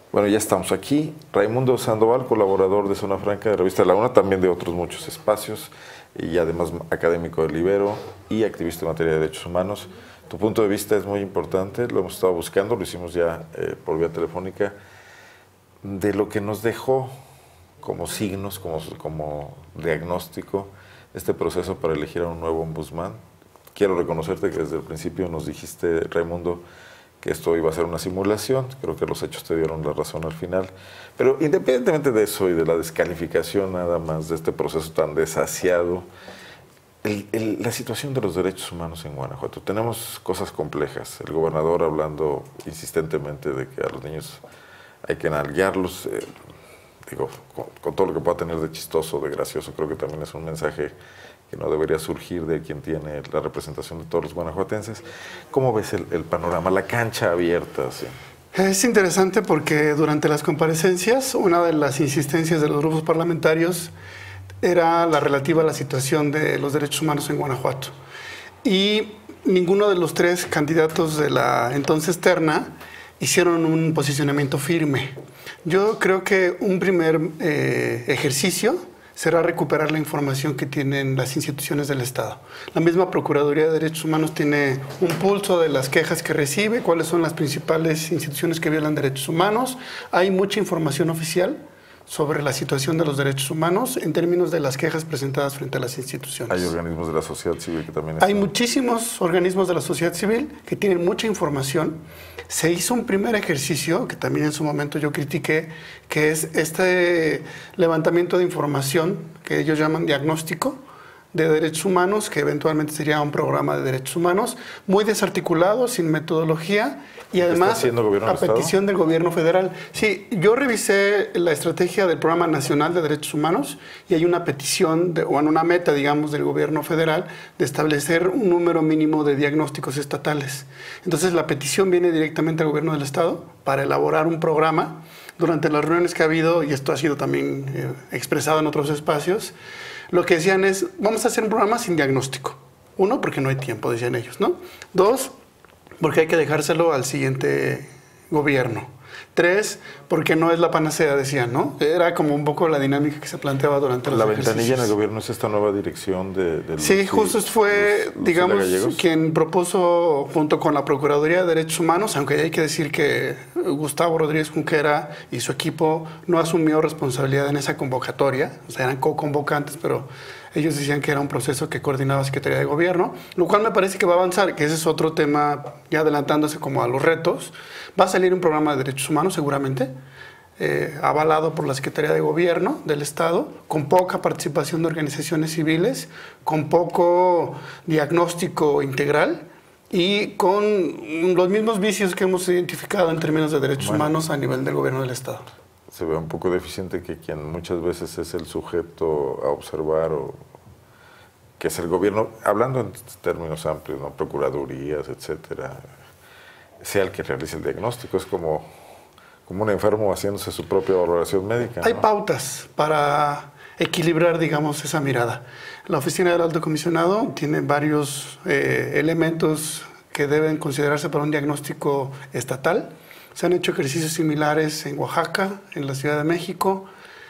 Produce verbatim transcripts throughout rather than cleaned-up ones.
Bueno, ya estamos aquí. Raimundo Sandoval, colaborador de Zona Franca, de Revista La Una, también de otros muchos espacios, y además académico del Ibero y activista en materia de derechos humanos. Tu punto de vista es muy importante, lo hemos estado buscando, lo hicimos ya eh, por vía telefónica, de lo que nos dejó como signos, como, como diagnóstico, este proceso para elegir a un nuevo ombudsman. Quiero reconocerte que desde el principio nos dijiste, Raimundo, que esto iba a ser una simulación. Creo que los hechos te dieron la razón al final. Pero independientemente de eso y de la descalificación nada más de este proceso tan desasiado, el, el, la situación de los derechos humanos en Guanajuato. Tenemos cosas complejas. El gobernador hablando insistentemente de que a los niños hay que nalguearlos. Eh, digo, con, con todo lo que pueda tener de chistoso, de gracioso, creo que también es un mensaje que no debería surgir de quien tiene la representación de todos los guanajuatenses. ¿Cómo ves el, el panorama, la cancha abierta? ¿Sí? Es interesante porque durante las comparecencias, una de las insistencias de los grupos parlamentarios era la relativa a la situación de los derechos humanos en Guanajuato. Y ninguno de los tres candidatos de la entonces terna hicieron un posicionamiento firme. Yo creo que un primer eh, ejercicio será recuperar la información que tienen las instituciones del Estado. La misma Procuraduría de Derechos Humanos tiene un pulso de las quejas que recibe, cuáles son las principales instituciones que violan derechos humanos. Hay mucha información oficial sobre la situación de los derechos humanos en términos de las quejas presentadas frente a las instituciones. Hay organismos de la sociedad civil que también están... Hay muchísimos organismos de la sociedad civil que tienen mucha información. Se hizo un primer ejercicio, que también en su momento yo critiqué, que es este levantamiento de información que ellos llaman diagnóstico de derechos humanos, que eventualmente sería un programa de derechos humanos, muy desarticulado, sin metodología, y además a petición del gobierno federal. Sí, yo revisé la estrategia del Programa Nacional de Derechos Humanos y hay una petición, de, o una meta, digamos, del gobierno federal de establecer un número mínimo de diagnósticos estatales. Entonces la petición viene directamente al gobierno del Estado para elaborar un programa. Durante las reuniones que ha habido, y esto ha sido también eh, expresado en otros espacios, lo que decían es, vamos a hacer un programa sin diagnóstico. Uno, porque no hay tiempo, decían ellos, ¿no? Dos, porque hay que dejárselo al siguiente gobierno. Tres, porque no es la panacea, decían, ¿no? Era como un poco la dinámica que se planteaba durante los ejercicios. La ventanilla en el gobierno es esta nueva dirección de... de sí, los, justo fue, los, digamos, quien propuso junto con la Procuraduría de Derechos Humanos, aunque hay que decir que Gustavo Rodríguez Junquera y su equipo no asumió responsabilidad en esa convocatoria, o sea, eran co-convocantes, pero ellos decían que era un proceso que coordinaba Secretaría de Gobierno, lo cual me parece que va a avanzar, que ese es otro tema, ya adelantándose como a los retos. Va a salir un programa de derechos humanos seguramente, eh, avalado por la Secretaría de Gobierno del Estado, con poca participación de organizaciones civiles, con poco diagnóstico integral y con los mismos vicios que hemos identificado en términos de derechos bueno, humanos a nivel del Gobierno del Estado. Se ve un poco deficiente que quien muchas veces es el sujeto a observar, o que es el gobierno, hablando en términos amplios, ¿no? Procuradurías, etcétera, sea el que realice el diagnóstico. Es como, como un enfermo haciéndose su propia valoración médica, ¿no? Hay pautas para equilibrar, digamos, esa mirada. La Oficina del Alto Comisionado tiene varios eh, elementos que deben considerarse para un diagnóstico estatal. Se han hecho ejercicios similares en Oaxaca, en la Ciudad de México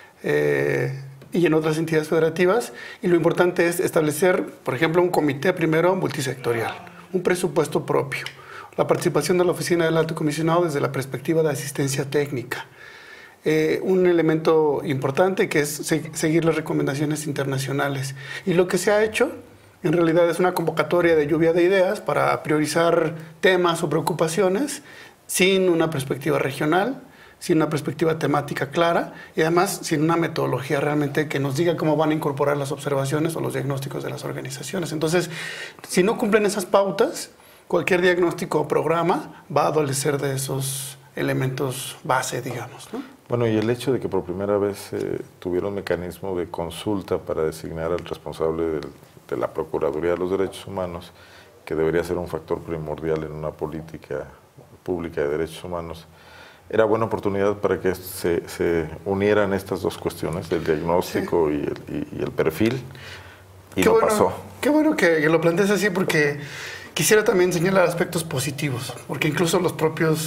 eh, y en otras entidades federativas. Y lo importante es establecer, por ejemplo, un comité primero multisectorial, un presupuesto propio, la participación de la Oficina del Alto Comisionado desde la perspectiva de asistencia técnica. Eh, un elemento importante que es se seguir las recomendaciones internacionales. Y lo que se ha hecho en realidad es una convocatoria de lluvia de ideas para priorizar temas o preocupaciones sin una perspectiva regional, sin una perspectiva temática clara y además sin una metodología realmente que nos diga cómo van a incorporar las observaciones o los diagnósticos de las organizaciones. Entonces, si no cumplen esas pautas, cualquier diagnóstico o programa va a adolecer de esos elementos base, digamos, ¿no? Bueno, y el hecho de que por primera vez eh, tuviera un mecanismo de consulta para designar al responsable del, de la Procuraduría de los Derechos Humanos, que debería ser un factor primordial en una política pública de derechos humanos, era buena oportunidad para que se, se unieran estas dos cuestiones, el diagnóstico sí. y, el, y, y el perfil, y qué no bueno, pasó. Qué bueno que, que lo plantees así, porque quisiera también señalar aspectos positivos, porque incluso los propios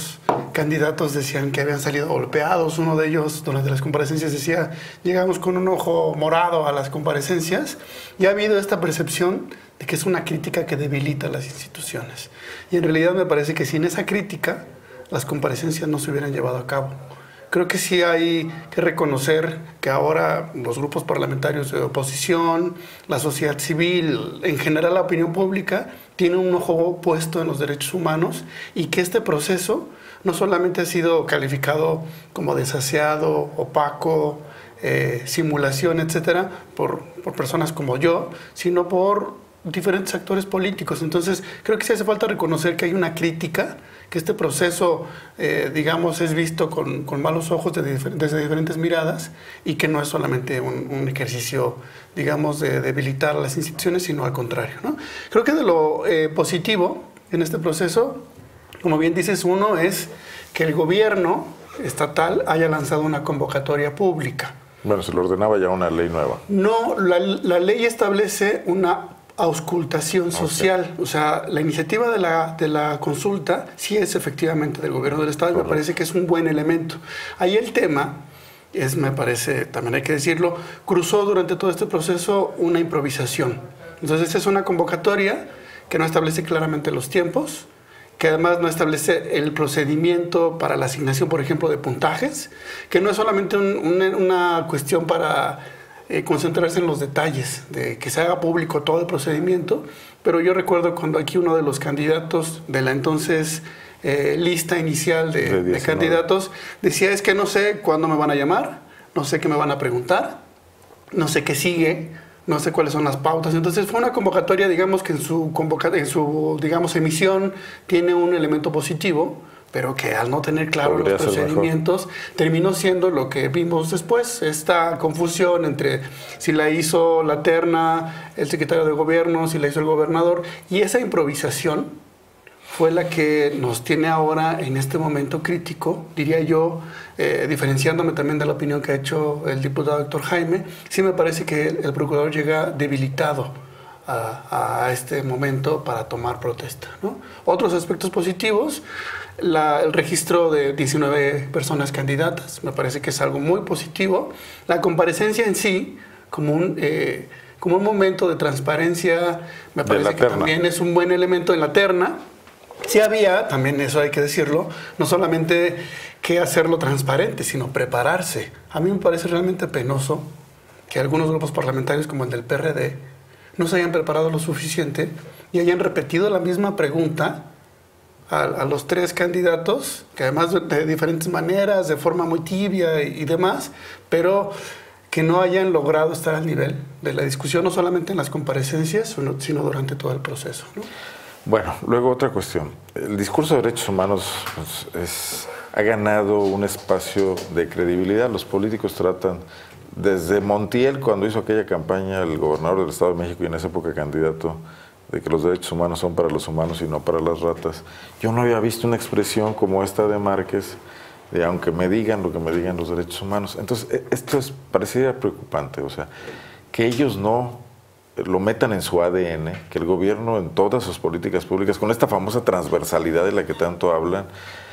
candidatos decían que habían salido golpeados. Uno de ellos, durante las comparecencias, decía, llegamos con un ojo morado a las comparecencias. Y ha habido esta percepción de que es una crítica que debilita las instituciones. Y en realidad me parece que sin esa crítica, las comparecencias no se hubieran llevado a cabo. Creo que sí hay que reconocer que ahora los grupos parlamentarios de oposición, la sociedad civil, en general la opinión pública, tiene un ojo puesto en los derechos humanos y que este proceso no solamente ha sido calificado como desaseado, opaco, eh, simulación, etcétera, por, por personas como yo, sino por diferentes actores políticos. Entonces, creo que sí hace falta reconocer que hay una crítica, que este proceso, eh, digamos, es visto con, con malos ojos desde, desde diferentes miradas y que no es solamente un, un ejercicio, digamos, de debilitar las instituciones, sino al contrario, ¿no? Creo que de lo eh, positivo en este proceso, como bien dices, uno es que el gobierno estatal haya lanzado una convocatoria pública. Bueno, se le ordenaba ya una ley nueva. No, la, la ley establece una auscultación social. Okay. O sea, la iniciativa de la, de la consulta sí es efectivamente del gobierno del Estado y me parece que es un buen elemento. Ahí el tema es, me parece, también hay que decirlo, cruzó durante todo este proceso una improvisación. Entonces es una convocatoria que no establece claramente los tiempos, que además no establece el procedimiento para la asignación, por ejemplo, de puntajes, que no es solamente un, una, una cuestión para eh, concentrarse en los detalles, de que se haga público todo el procedimiento, pero yo recuerdo cuando aquí uno de los candidatos de la entonces eh, lista inicial de, de, de candidatos decía, es que no sé cuándo me van a llamar, no sé qué me van a preguntar, no sé qué sigue, no sé cuáles son las pautas. Entonces fue una convocatoria, digamos, que en su, convoca en su digamos, emisión tiene un elemento positivo, pero que al no tener claro los procedimientos terminó siendo lo que vimos después, esta confusión entre si la hizo la terna, el secretario de gobierno, si la hizo el gobernador, y esa improvisación fue la que nos tiene ahora en este momento crítico, diría yo, eh, diferenciándome también de la opinión que ha hecho el diputado Héctor Jaime. Sí me parece que el, el procurador llega debilitado a, a este momento para tomar protesta, ¿no? Otros aspectos positivos, la, el registro de diecinueve personas candidatas, me parece que es algo muy positivo. La comparecencia en sí, como un... Eh, como un momento de transparencia, me parece que también es un buen elemento en la terna. Sí había, también eso hay que decirlo, no solamente que hacerlo transparente, sino prepararse. A mí me parece realmente penoso que algunos grupos parlamentarios como el del P R D no se hayan preparado lo suficiente y hayan repetido la misma pregunta a, a los tres candidatos, que además de, de diferentes maneras, de forma muy tibia y, y demás, pero que no hayan logrado estar al nivel de la discusión, no solamente en las comparecencias, sino, sino durante todo el proceso, ¿no? Bueno, luego otra cuestión. El discurso de derechos humanos pues, es, ha ganado un espacio de credibilidad. Los políticos tratan, desde Montiel, cuando hizo aquella campaña, el gobernador del Estado de México y en esa época candidato, de que los derechos humanos son para los humanos y no para las ratas. Yo no había visto una expresión como esta de Márquez, de aunque me digan lo que me digan los derechos humanos. Entonces, esto es, parecería preocupante, o sea, que ellos no lo metan en su A D N, que el gobierno en todas sus políticas públicas, con esta famosa transversalidad de la que tanto hablan,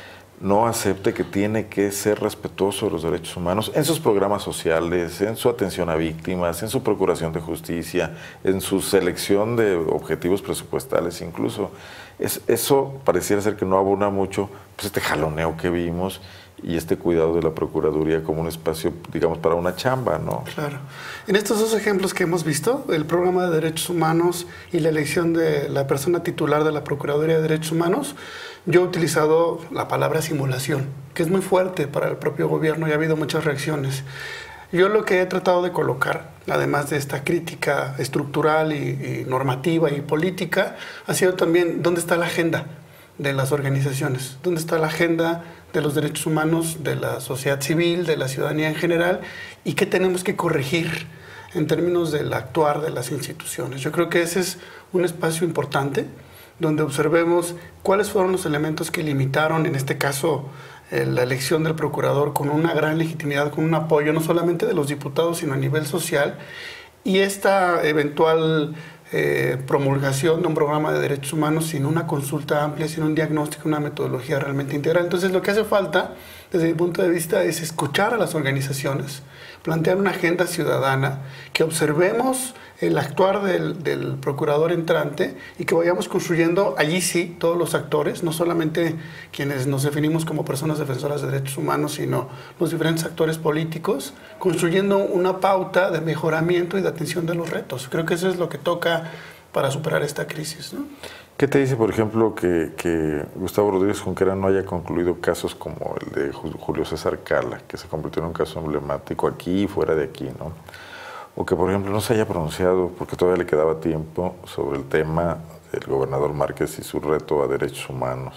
no acepte que tiene que ser respetuoso de los derechos humanos en sus programas sociales, en su atención a víctimas, en su procuración de justicia, en su selección de objetivos presupuestales incluso. Es, eso pareciera ser que no abona mucho pues este jaloneo que vimos y este cuidado de la Procuraduría como un espacio, digamos, para una chamba, ¿no? Claro. En estos dos ejemplos que hemos visto, el programa de derechos humanos y la elección de la persona titular de la Procuraduría de Derechos Humanos, yo he utilizado la palabra simulación, que es muy fuerte para el propio gobierno y ha habido muchas reacciones. Yo lo que he tratado de colocar, además de esta crítica estructural y, y normativa y política, ha sido también dónde está la agenda de las organizaciones, dónde está la agenda de los derechos humanos, de la sociedad civil, de la ciudadanía en general, y qué tenemos que corregir en términos del actuar de las instituciones. Yo creo que ese es un espacio importante donde observemos cuáles fueron los elementos que limitaron, en este caso, eh, la elección del procurador con una gran legitimidad, con un apoyo no solamente de los diputados, sino a nivel social, y esta eventual eh, promulgación de un programa de derechos humanos sin una consulta amplia, sin un diagnóstico, una metodología realmente integral. Entonces lo que hace falta, desde mi punto de vista, es escuchar a las organizaciones, plantear una agenda ciudadana, que observemos el actuar del, del procurador entrante y que vayamos construyendo allí sí todos los actores, no solamente quienes nos definimos como personas defensoras de derechos humanos, sino los diferentes actores políticos, construyendo una pauta de mejoramiento y de atención de los retos. Creo que eso es lo que toca para superar esta crisis, ¿no? ¿Qué te dice, por ejemplo, que, que Gustavo Rodríguez Junquera no haya concluido casos como el de Julio César Cala, que se convirtió en un caso emblemático aquí y fuera de aquí, ¿no? O que, por ejemplo, no se haya pronunciado, porque todavía le quedaba tiempo, sobre el tema del gobernador Márquez y su reto a derechos humanos?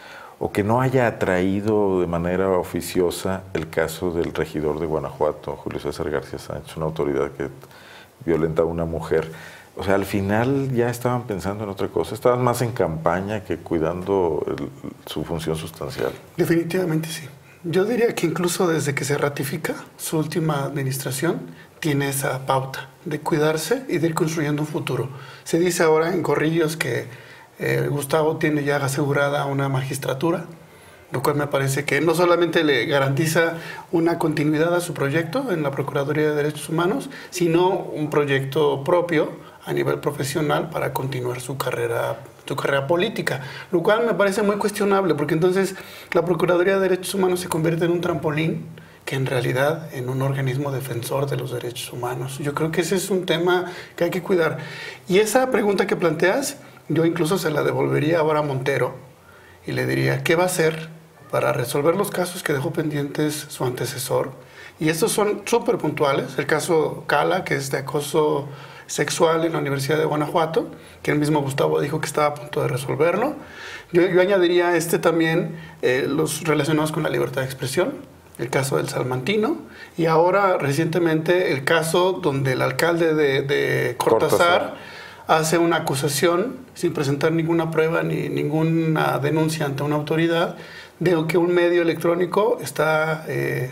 O que no haya atraído de manera oficiosa el caso del regidor de Guanajuato, Julio César García Sánchez, una autoridad que violenta a una mujer. O sea, al final ya estaban pensando en otra cosa, estaban más en campaña que cuidando el, su función sustancial. Definitivamente sí. Yo diría que incluso desde que se ratifica su última administración, tiene esa pauta de cuidarse y de ir construyendo un futuro. Se dice ahora en corrillos que eh, Gustavo tiene ya asegurada una magistratura, lo cual me parece que no solamente le garantiza una continuidad a su proyecto en la Procuraduría de Derechos Humanos, sino un proyecto propio a nivel profesional para continuar su carrera, su carrera política, lo cual me parece muy cuestionable, porque entonces la Procuraduría de Derechos Humanos se convierte en un trampolín que en realidad en un organismo defensor de los derechos humanos. Yo creo que ese es un tema que hay que cuidar. Y esa pregunta que planteas, yo incluso se la devolvería ahora a Montero y le diría, ¿qué va a hacer para resolver los casos que dejó pendientes su antecesor? Y estos son súper puntuales. El caso Cala, que es de acoso sexual en la Universidad de Guanajuato, que el mismo Gustavo dijo que estaba a punto de resolverlo. Yo, yo añadiría este también, eh, los relacionados con la libertad de expresión, el caso del Salmantino, y ahora recientemente el caso donde el alcalde de, de Cortázar, Cortázar hace una acusación sin presentar ninguna prueba ni ninguna denuncia ante una autoridad de que un medio electrónico está, eh,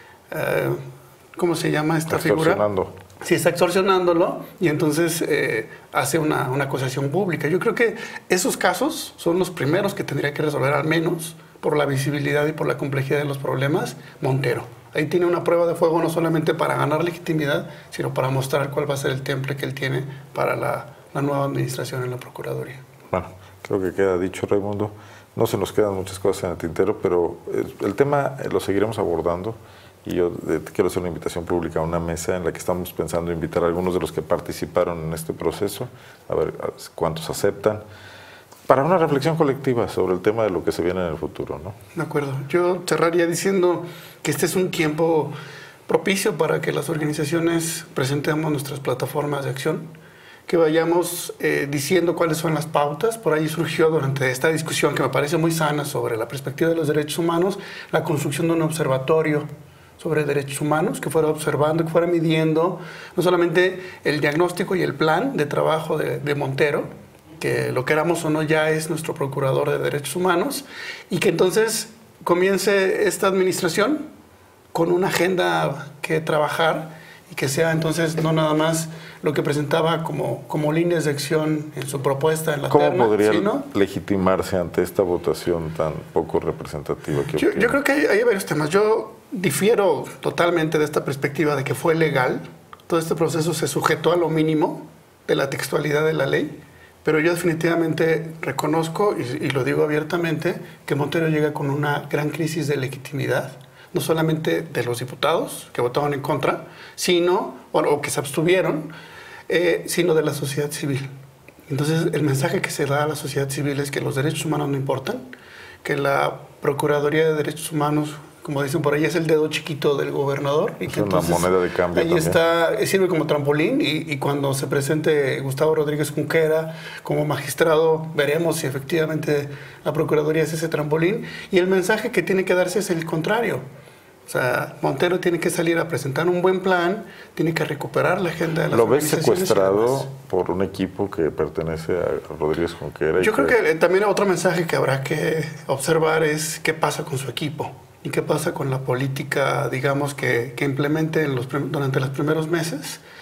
eh, ¿cómo se llama esta figura? Sí, está extorsionándolo y entonces eh, hace una, una acusación pública. Yo creo que esos casos son los primeros que tendría que resolver, al menos por la visibilidad y por la complejidad de los problemas, Montero. Ahí tiene una prueba de fuego no solamente para ganar legitimidad, sino para mostrar cuál va a ser el temple que él tiene para la, la nueva administración en la Procuraduría. Bueno, creo que queda dicho, Raimundo. No se nos quedan muchas cosas en el tintero, pero el tema lo seguiremos abordando. Y yo te quiero hacer una invitación pública a una mesa en la que estamos pensando invitar a algunos de los que participaron en este proceso, a ver cuántos aceptan, para una reflexión colectiva sobre el tema de lo que se viene en el futuro, ¿no? De acuerdo. Yo cerraría diciendo que este es un tiempo propicio para que las organizaciones presentemos nuestras plataformas de acción, que vayamos eh, diciendo cuáles son las pautas. Por ahí surgió durante esta discusión, que me parece muy sana, sobre la perspectiva de los derechos humanos, la construcción de un observatorio sobre derechos humanos, que fuera observando, que fuera midiendo no solamente el diagnóstico y el plan de trabajo de, de Montero, que lo queramos o no ya es nuestro procurador de derechos humanos, y que entonces comience esta administración con una agenda que trabajar y que sea entonces no nada más lo que presentaba como, como líneas de acción en su propuesta en la ¿Cómo terna, podría sino legitimarse ante esta votación tan poco representativa? Que yo, yo creo que hay, hay varios temas. Yo difiero totalmente de esta perspectiva de que fue legal. Todo este proceso se sujetó a lo mínimo de la textualidad de la ley, pero yo definitivamente reconozco, y, y lo digo abiertamente, que Montero llega con una gran crisis de legitimidad, no solamente de los diputados que votaron en contra, sino, bueno, o que se abstuvieron, eh, sino de la sociedad civil. Entonces, el mensaje que se da a la sociedad civil es que los derechos humanos no importan, que la Procuraduría de Derechos Humanos, como dicen por ahí, es el dedo chiquito del gobernador. Y es que una entonces, moneda de cambio ahí también. está, sirve como trampolín, y, y cuando se presente Gustavo Rodríguez Junquera como magistrado, veremos si efectivamente la Procuraduría es ese trampolín. Y el mensaje que tiene que darse es el contrario. O sea, Montero tiene que salir a presentar un buen plan, tiene que recuperar la agenda de las ¿Lo ves organizaciones secuestrado por un equipo que pertenece a Rodríguez Junquera? Yo creo que también otro mensaje que habrá que observar es qué pasa con su equipo y qué pasa con la política, digamos, que, que implemente en los, durante los primeros meses,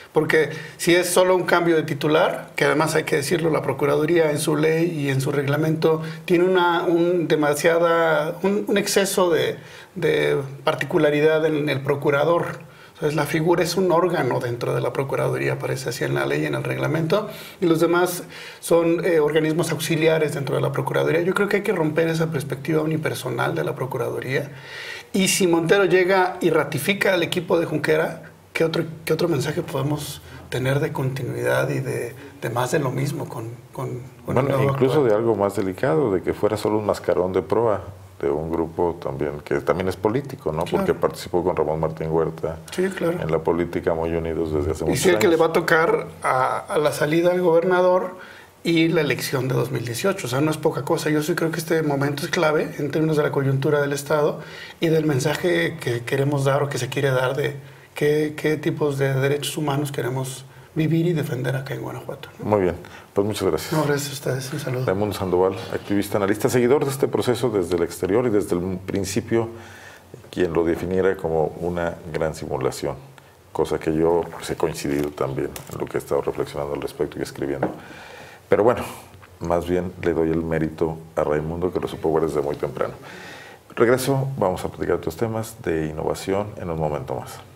Porque si es solo un cambio de titular, que además hay que decirlo, la Procuraduría en su ley y en su reglamento tiene una, un, demasiada, un, un exceso de, de particularidad en el procurador. Entonces, la figura es un órgano dentro de la Procuraduría, aparece así en la ley y en el reglamento, y los demás son eh, organismos auxiliares dentro de la Procuraduría. Yo creo que hay que romper esa perspectiva unipersonal de la Procuraduría. Y si Montero llega y ratifica al equipo de Junquera, ¿qué otro, qué otro mensaje podemos tener de continuidad y de, de más de lo mismo con, con, con bueno, el nuevo incluso actual? de algo más delicado, de que fuera solo un mascarón de proa de un grupo también que también es político, ¿no? Claro. Porque participó con Ramón Martín Huerta Sí, claro. en la política, muy unidos desde hace Y muchos sí, el años. que le va a tocar a, a la salida del gobernador y la elección de dos mil dieciocho. O sea, no es poca cosa. Yo sí creo que este momento es clave en términos de la coyuntura del Estado y del mensaje que queremos dar o que se quiere dar de qué, qué tipos de derechos humanos queremos vivir y defender acá en Guanajuato, ¿no? Muy bien, pues muchas gracias. No, gracias a ustedes. Un saludo. Raimundo Sandoval, activista, analista, seguidor de este proceso desde el exterior y desde el principio, quien lo definiera como una gran simulación, cosa que yo pues, he coincidido también en lo que he estado reflexionando al respecto y escribiendo. Pero bueno, más bien le doy el mérito a Raimundo, que lo supo ver desde muy temprano. Regreso, vamos a platicar otros temas de innovación en un momento más.